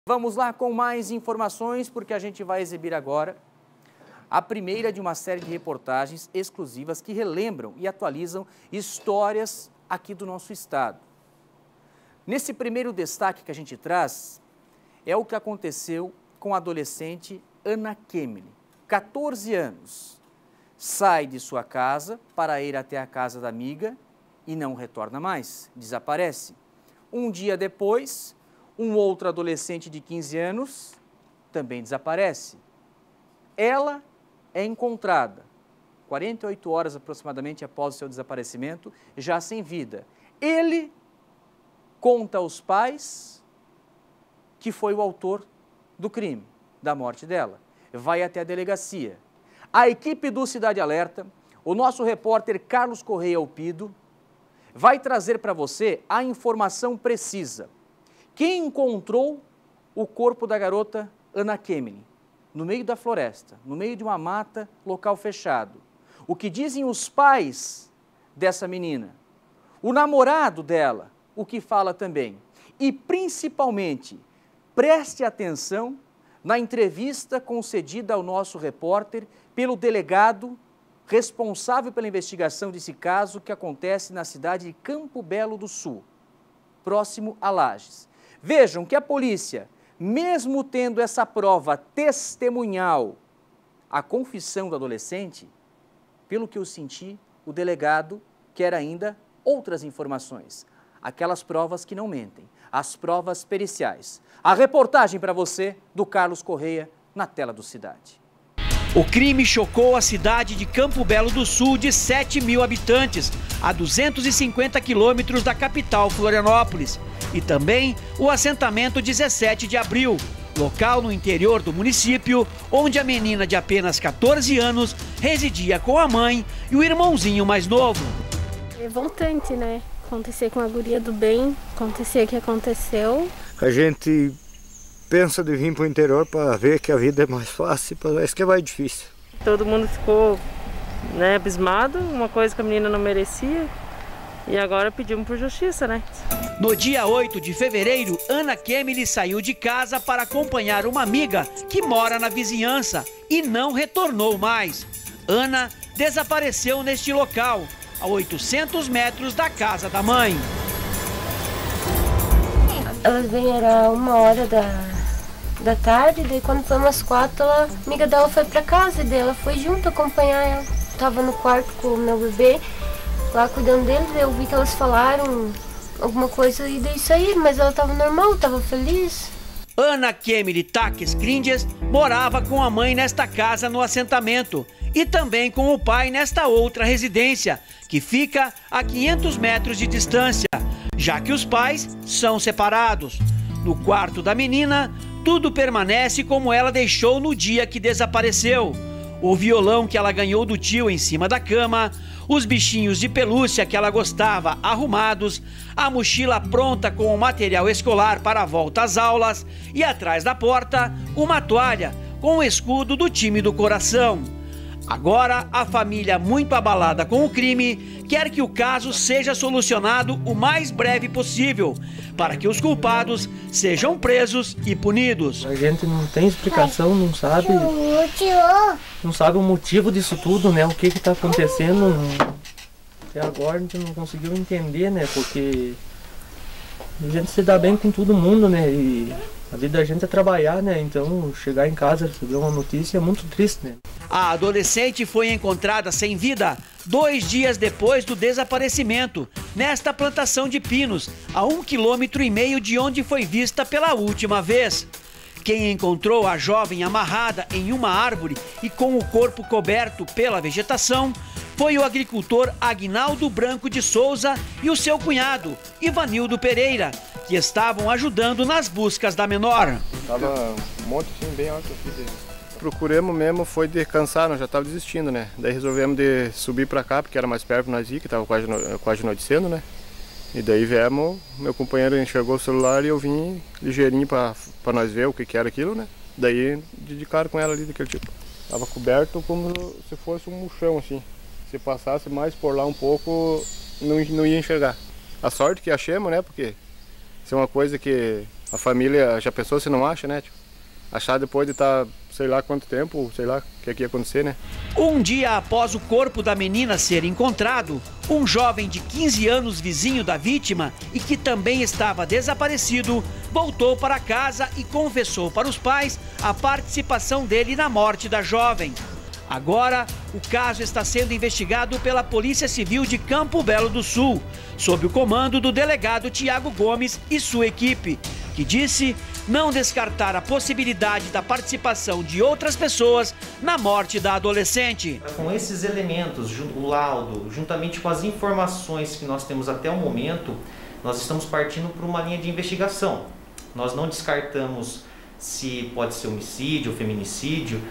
Vamos lá com mais informações, porque a gente vai exibir agora a primeira de uma série de reportagens exclusivas que relembram e atualizam histórias aqui do nosso estado. Nesse primeiro destaque que a gente traz, é o que aconteceu com a adolescente Ana Kemily, 14 anos. Sai de sua casa para ir até a casa da amiga e não retorna mais, desaparece. Um dia depois, um outro adolescente de 15 anos também desaparece. Ela é encontrada 48 horas aproximadamente após o seu desaparecimento, já sem vida. Ele conta aos pais que foi o autor do crime, da morte dela. Vai até a delegacia. A equipe do Cidade Alerta, o nosso repórter Carlos Correia Alpido, vai trazer para você a informação precisa. Quem encontrou o corpo da garota Ana Kemily? No meio da floresta, no meio de uma mata, local fechado. O que dizem os pais dessa menina? O namorado dela, o que fala também? E principalmente, preste atenção na entrevista concedida ao nosso repórter pelo delegado responsável pela investigação desse caso que acontece na cidade de Campo Belo do Sul, próximo a Lages. Vejam que a polícia, mesmo tendo essa prova testemunhal, a confissão do adolescente, pelo que eu senti, o delegado quer ainda outras informações, aquelas provas que não mentem, as provas periciais. A reportagem para você do Carlos Correia na tela do Cidade. O crime chocou a cidade de Campo Belo do Sul, de 7 mil habitantes, a 250 quilômetros da capital Florianópolis. E também o assentamento 17 de abril, local no interior do município, onde a menina de apenas 14 anos residia com a mãe e o irmãozinho mais novo. É revoltante, né? Acontecer com a guria do bem, acontecer o que aconteceu. A gente pensa de vir para o interior para ver que a vida é mais fácil, parece que vai difícil. Todo mundo ficou, né, abismado, uma coisa que a menina não merecia, e agora pedimos por justiça, né? No dia 8 de fevereiro, Ana Kemily saiu de casa para acompanhar uma amiga que mora na vizinhança e não retornou mais. Ana desapareceu neste local, a 800 metros da casa da mãe. Elas vêm, era 1h da tarde, daí quando foi umas 4, a amiga dela foi pra casa e daí ela foi junto acompanhar ela. Tava no quarto com o meu bebê, lá cuidando dele, daí eu vi que elas falaram alguma coisa e daí saíram, mas ela tava normal, tava feliz. Ana Kemily Taques Crindias morava com a mãe nesta casa no assentamento e também com o pai nesta outra residência, que fica a 500 metros de distância, já que os pais são separados. No quarto da menina, tudo permanece como ela deixou no dia que desapareceu. O violão que ela ganhou do tio em cima da cama, os bichinhos de pelúcia que ela gostava arrumados, a mochila pronta com o material escolar para a volta às aulas e atrás da porta, uma toalha com o escudo do time do coração. Agora, a família, muito abalada com o crime, quer que o caso seja solucionado o mais breve possível, para que os culpados sejam presos e punidos. A gente não tem explicação, não sabe o motivo disso tudo, né? O que está acontecendo. Até agora a gente não conseguiu entender, né? Porque a gente se dá bem com todo mundo, né? E a vida da gente é trabalhar, né? Então, chegar em casa e receber uma notícia é muito triste, né? A adolescente foi encontrada sem vida 2 dias depois do desaparecimento, nesta plantação de pinos, a 1,5 km de onde foi vista pela última vez. Quem encontrou a jovem amarrada em uma árvore e com o corpo coberto pela vegetação foi o agricultor Aguinaldo Branco de Souza e o seu cunhado, Ivanildo Pereira, que estavam ajudando nas buscas da menor. Tava um monte assim, bem alto aqui dele. Procuramos mesmo, foi de cansar, nós já estávamos desistindo, né? Daí resolvemos de subir para cá, porque era mais perto para nós ir, que estava quase anoitecendo, né? E daí viemos, meu companheiro enxergou o celular e eu vim ligeirinho para nós ver o que era aquilo, né? Daí de cara com ela ali daquele tipo. Tava coberto como se fosse um murchão assim. Se passasse mais por lá um pouco, não ia enxergar. A sorte que achamos, né? Porque isso é uma coisa que A família, já pensou se não acha, né, tio? Achar depois de estar, sei lá quanto tempo, sei lá o que ia acontecer, né? Um dia após o corpo da menina ser encontrado, um jovem de 15 anos, vizinho da vítima e que também estava desaparecido, voltou para casa e confessou para os pais a participação dele na morte da jovem. Agora, o caso está sendo investigado pela Polícia Civil de Campo Belo do Sul, sob o comando do delegado Tiago Gomes e sua equipe, que disse não descartar a possibilidade da participação de outras pessoas na morte da adolescente. Com esses elementos, o laudo, juntamente com as informações que nós temos até o momento, nós estamos partindo para uma linha de investigação. Nós não descartamos se pode ser homicídio ou feminicídio,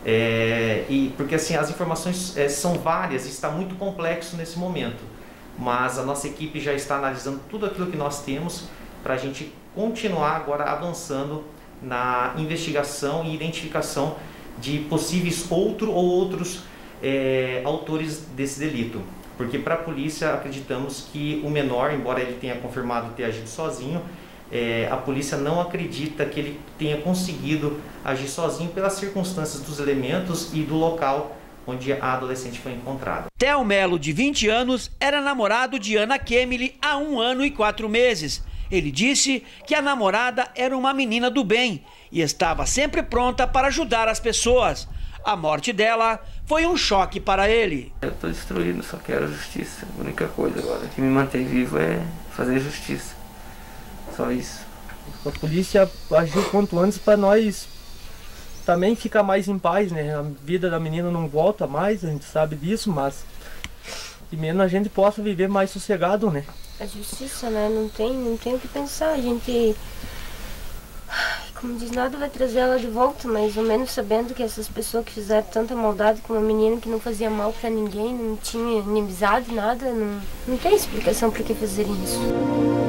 porque assim, as informações são várias e está muito complexo nesse momento. Mas a nossa equipe já está analisando tudo aquilo que nós temos para a gente continuar agora avançando na investigação e identificação de possíveis outros autores desse delito. Porque para a polícia acreditamos que o menor, embora ele tenha confirmado ter agido sozinho, a polícia não acredita que ele tenha conseguido agir sozinho pelas circunstâncias dos elementos e do local onde a adolescente foi encontrada. Theo Melo, de 20 anos, era namorado de Ana Kemily há 1 ano e 4 meses. Ele disse que a namorada era uma menina do bem e estava sempre pronta para ajudar as pessoas. A morte dela foi um choque para ele. Eu estou destruído, só quero justiça. A única coisa agora que me mantém vivo é fazer justiça. Só isso. A polícia agiu quanto antes para nós também ficar mais em paz, né? A vida da menina não volta mais, a gente sabe disso, mas que menos a gente possa viver mais sossegado, né? A justiça, né? Não tem o que pensar. A gente, como diz, nada vai trazer ela de volta, mas ao menos sabendo que essas pessoas que fizeram tanta maldade com uma menina que não fazia mal pra ninguém, não tinha inimizade, nada, não tem explicação por que fazerem isso.